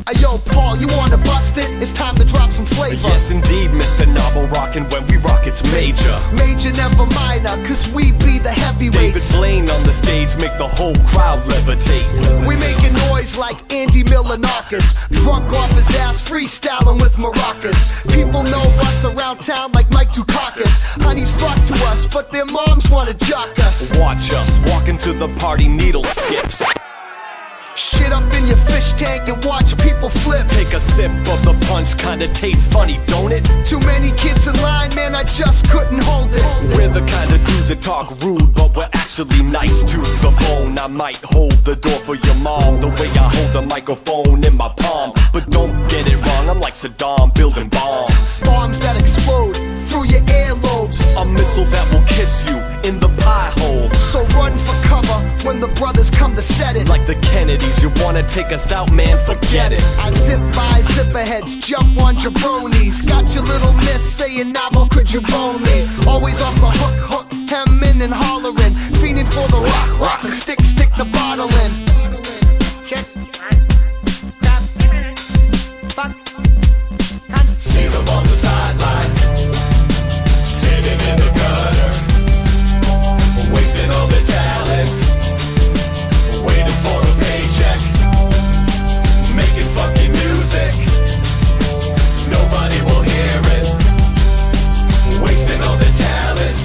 Yo, Paul, you wanna bust it? It's time to drop some flavor. Yes, indeed, Mr. Novel rockin'. When we rock, it's major. Major, never minor, cause we be the heavyweights. David Blaine on the stage, make the whole crowd levitate. We making noise like Andy Milonakis, drunk off his ass, freestyling with maracas. People know us around town like Mike Dukakis. Honeys flock to us, but their moms wanna jock us. Watch us walk into the party, needle skips. Shit up in your fish tank and watch people flip. Take a sip of the punch, kinda tastes funny, don't it? Too many kids in line, man, I just couldn't hold it. We're the kind of dudes that talk rude, but we're actually nice to the bone. I might hold the door for your mom, the way I hold a microphone in my palm. But don't get it wrong, I'm like Saddam building bombs. Bombs that explode through your earlobes. A missile that will kiss you in the pie hole. So run for cover when the brothers come to set it. Like the Kennedys, you wanna take us out, man, forget it. I zip by zipper heads, jump on jabronis. Got your little miss saying, Novel, could you bone me? Always off the hook, hemming and hollering. Fiending for the rock, and stick the bottle in. See them on the sideline, sitting in the gutter, wasting all their talents, waiting for a paycheck, making funky music, nobody will hear it, wasting all their talents,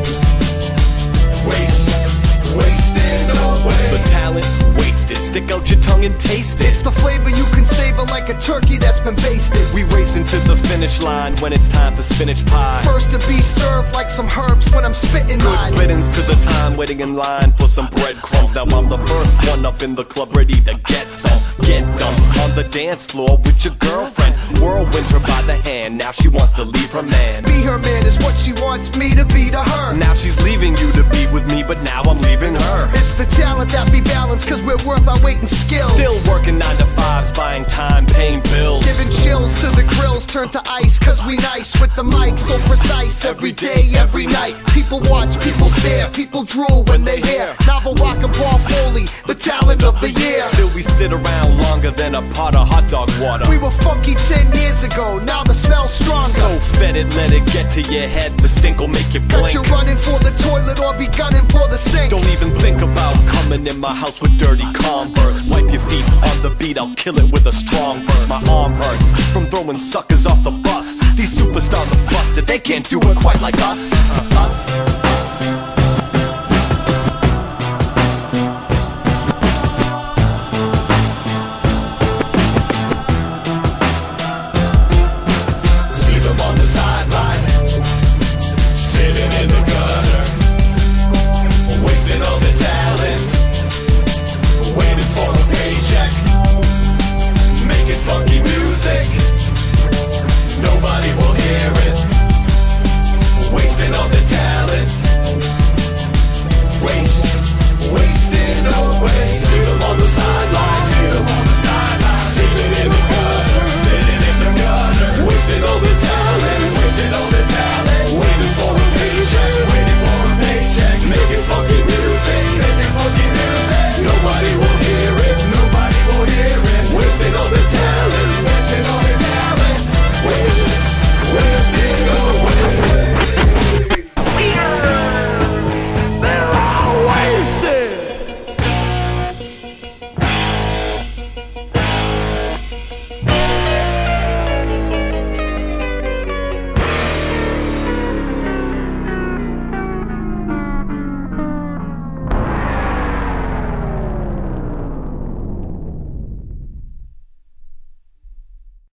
wasting away. The talent wasted, stick out your tongue and taste it. It's the flavor you can savor like a turkey that's been basted. We racing to the finish line when it's time for spinach pie. First to be served like some herbs when I'm spitting mine. Good riddance to the time waiting in line for some breadcrumbs. Now I'm the first one up in the club ready to get some. Get dumb on the dance floor with your girlfriend. Whirlwind her by the hand, now she wants to leave her man. Be her man is what she wants me to be to her. Now she's leaving you to be with me, but now I'm leaving her. It's the talent that be balanced, cause we're worth our weight in skills. Still working 9 to 5s, buying time, paying bills. Giving chills to the grills, turn to ice, cause we nice with the mic, so precise. Every day, every night, people watch, people stare, people drool when they hear Novel rockin' Paul Foley, the talent of the year. Still we sit around longer than a pot of hot dog water. We were funky 10 years ago, now the smell's stronger. So fetid, let it get to your head, the stink will make you blink. Got you running for the toilet or be gunning for the sink. Don't even think about coming in my house with dirty Converse. Wipe your feet on the beat, I'll kill it with a strong verse. My arm hurts from throwing suckers off the bus. These superstars are busted, they can't do it quite like us.